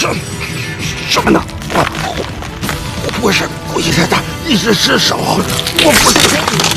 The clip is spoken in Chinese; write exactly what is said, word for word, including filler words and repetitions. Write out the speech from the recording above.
什什么呢？我是故意太大，一时失手，我不是。